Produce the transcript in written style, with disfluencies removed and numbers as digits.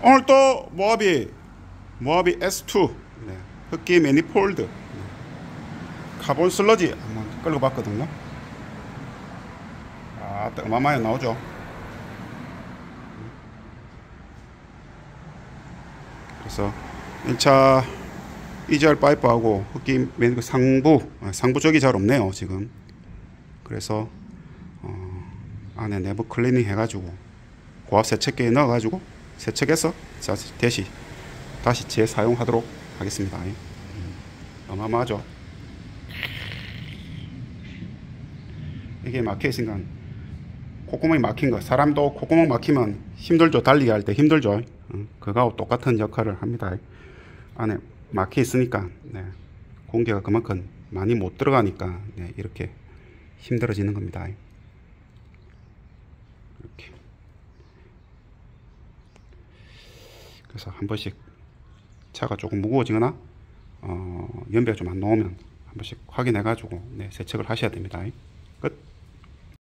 오늘 또 모하비 S2 네. 흡기 매니폴드 카본 슬러지 한번 끌고 봤거든요. 아, 어마어마하게 나오죠. 그래서 1차 EGR 파이프하고 흡기 매니폴드 상부 쪽이 잘 없네요 지금. 그래서 안에 내부 클리닝 해가지고 고압 세척기에 넣어가지고 세척해서 다시 재사용하도록 하겠습니다. 어마어마하죠. 이게 막혀있으니까 콧구멍이 막힌 거, 사람도 콧구멍 막히면 힘들죠. 달리기 할 때 힘들죠. 그거하고 똑같은 역할을 합니다. 안에 막혀있으니까 네, 공기가 그만큼 많이 못 들어가니까 네, 이렇게 힘들어지는 겁니다. 이렇게. 그래서 한 번씩 차가 조금 무거워지거나 연비가 좀 안 나오면 한 번씩 확인해 가지고 네, 세척을 하셔야 됩니다. 끝.